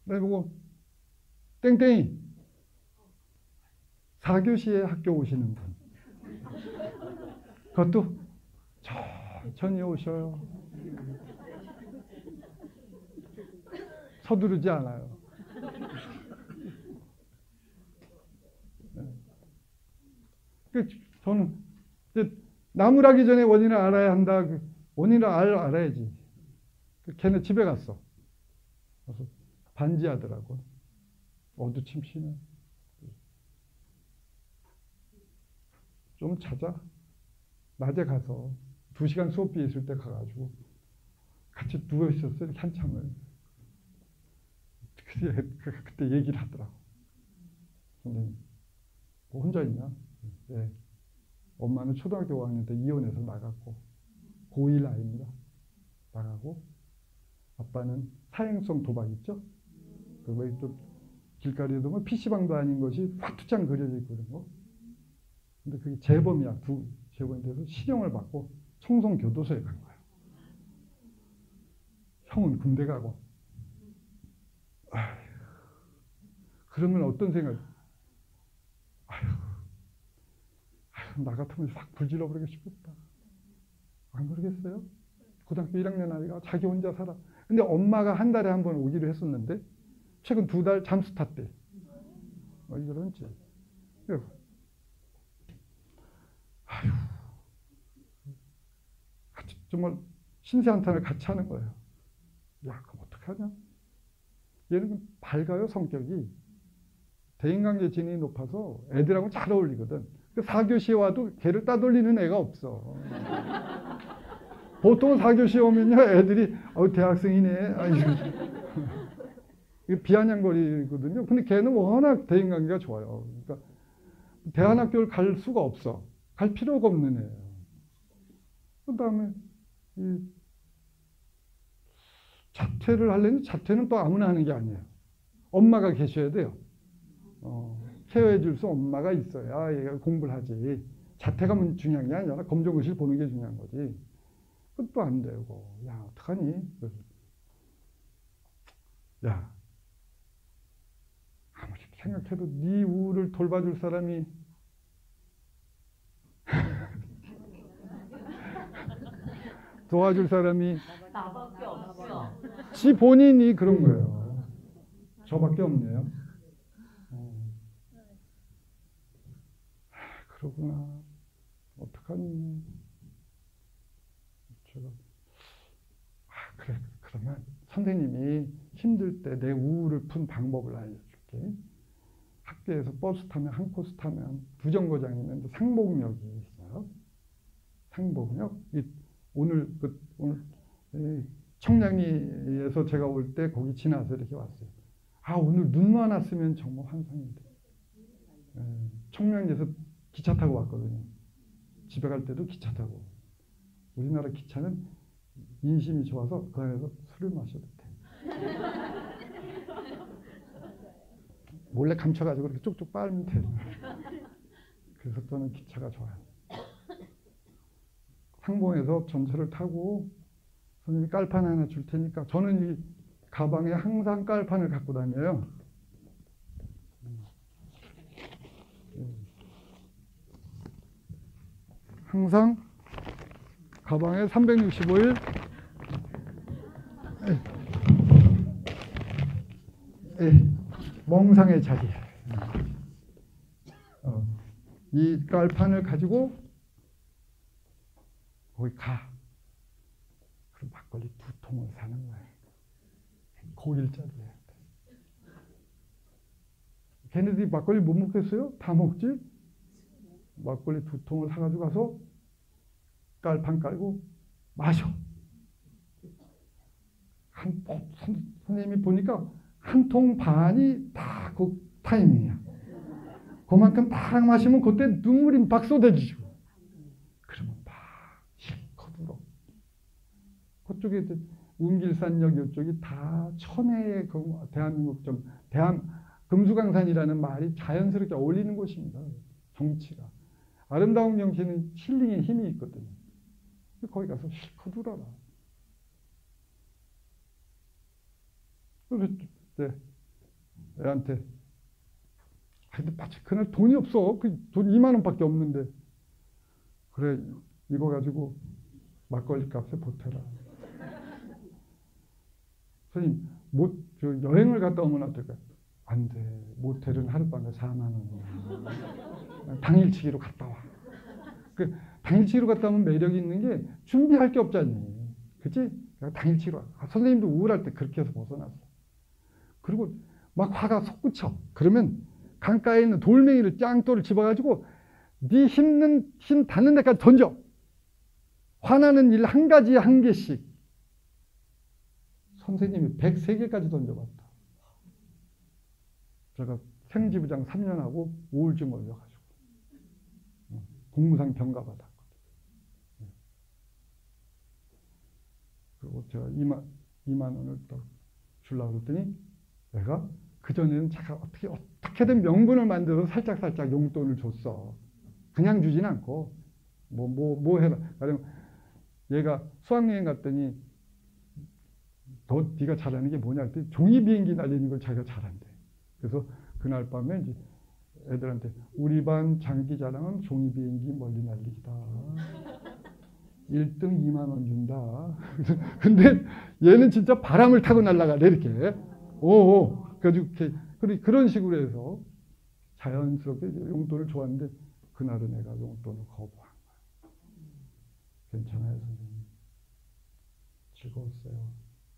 그리고 땡땡이 4교시에 학교 오시는 분. 그것도 천천히 오셔요. 서두르지 않아요. 저는 이제 나무라기 전에 원인을 알아야 한다. 원인을 알아야지. 걔네 집에 갔어. 그래서 반지하더라고. 어두침침해. 좀 자자. 낮에 가서 2시간 수업비 있을 때 가가지고 같이 누워 있었어요. 한참을. 그때 얘기를 하더라고. 선생님, 뭐 혼자 있냐? 네. 엄마는 초등학교 5학년 때 이혼해서 나갔고, 고1 아이입니다. 나가고, 아빠는 사행성 도박 있죠? 그거에 또 길거리에 보면 PC방도 아닌 것이 화투장 그려져 있고 그런 거. 근데 그게 재범이야. 재범이 돼서 실형을 받고 청송교도소에 간 거야. 형은 군대 가고. 아휴, 그러면 어떤 생각? 나 같으면 확 불질러 버리고 싶었다. 안 그러겠어요? 고등학교 1학년 아이가 자기 혼자 살아. 근데 엄마가 한 달에 한 번 오기로 했었는데 최근 2달 잠수 탔대. 이런지. 아휴, 같이 정말 신세 한탄을 같이 하는 거예요. 야, 그럼 어떡하냐? 얘는 밝아요, 성격이. 대인관계 지능이 높아서 애들하고 잘 어울리거든. 4교시에 와도 걔를 따돌리는 애가 없어. 보통 4교시에 오면요, 애들이 대학생이네. 이게 비아냥거리거든요. 근데 걔는 워낙 대인관계가 좋아요. 그러니까 대안학교를 갈 수가 없어. 갈 필요가 없는 애예요. 그 다음에 자퇴를 하려니 자퇴는 또 아무나 하는 게 아니에요. 엄마가 계셔야 돼요. 케어해 줄 수 엄마가 있어야 얘가 공부를 하지. 자퇴가 중요한 게 아니라 검정고시를 보는 게 중요한 거지. 그것도 안 되고. 야, 어떡하니? 야, 아무리 생각해도 네 우울을 돌봐줄 사람이 도와줄 사람이 나밖에 없어. 지 본인이 그런 거예요. 저밖에 없네요. 그러구나. 어떡하니. 제가 그래. 그러면 선생님이 힘들 때 내 우울을 푼 방법을 알려줄게. 학교에서 버스 타면 한 코스 타면 부정거장이면 상복역이 있어요. 상복역. 오늘 청량리에서 제가 올 때 거기 지나서 이렇게 왔어요. 오늘 눈만 왔으면 정말 환상인데. 청량리에서 기차 타고 왔거든요. 집에 갈 때도 기차 타고. 우리나라 기차는 인심이 좋아서 그 안에서 술을 마셔도 돼. 몰래 감춰가지고 이렇게 쭉쭉 빨면 돼. 그래서 저는 기차가 좋아요. 상봉에서 전철을 타고 선생님이 깔판 하나 줄 테니까 저는 이 가방에 항상 깔판을 갖고 다녀요. 항상 가방에 365일 멍상의 자리. 이 깔판을 가지고 거기 가. 그럼 막걸리 2통을 사는 거야. 고1짜리야. 걔네들이 막걸리 못 먹겠어요? 다 먹지? 막걸리 2통을 사가지고 가서 깔판 깔고 마셔. 선생님이 보니까 1통 반이 다 그 타이밍이야. 그만큼 딱 마시면 그때 눈물이 막 쏟아지죠. 그러면 막 실컷 울어. 그쪽에 운길산역 이쪽이 다 천혜의 대한민국 금수강산이라는 말이 자연스럽게 어울리는 곳입니다. 정치가. 아름다운 경치는 힐링의 힘이 있거든요. 거기 가서 실컷 울어라. 그래서 애한테 근데 마치 그날 돈이 없어. 그 돈 2만 원밖에 없는데 그래 이거 가지고 막걸리 값에 보태라. 선생님 저 여행을 갔다 오면 어떨까요? 안 돼. 모텔은 하룻밤에 4만 원이야. 당일치기로 갔다 와. 그 당일치기로 갔다 오면 매력이 있는 게 준비할 게 없잖니. 그치? 당일치기로. 선생님도 우울할 때 그렇게 해서 벗어났어. 그리고 막 화가 솟구쳐. 그러면 강가에 있는 돌멩이를 짱돌을 집어가지고 네 힘 닿는 데까지 던져. 화나는 일 한 가지에 한 개씩. 선생님이 103개까지 던져봤다. 제가 생지부장 3년 하고 우울증 걸려가지고 공무상 병가 받았거든요. 그리고 제가 2만 원을 또 주려고 그랬더니 내가 그전에는 제가 어떻게든 명분을 만들어서 살짝 용돈을 줬어. 그냥 주진 않고 뭐 해라. 가령 얘가 수학여행 갔더니 네가 잘하는 게 뭐냐 했더니 종이 비행기 날리는 걸 자기가 잘한대. 그래서 그날 밤에 이제 애들한테 우리 반 장기 자랑은 종이 비행기 멀리 날리기다. 1등 2만 원 준다. 근데 얘는 진짜 바람을 타고 날아가래 이렇게. 오. 그래가지고 그런 식으로 해서 자연스럽게 용돈을 줘왔는데 그날은 내가 용돈을 거부한 거야. 괜찮아요 선생님. 즐거웠어요.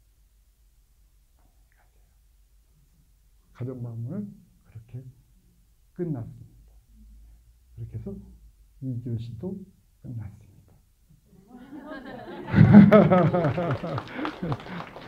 가정방문은 그렇게 끝났습니다. 그렇게 해서 2교시도 끝났습니다.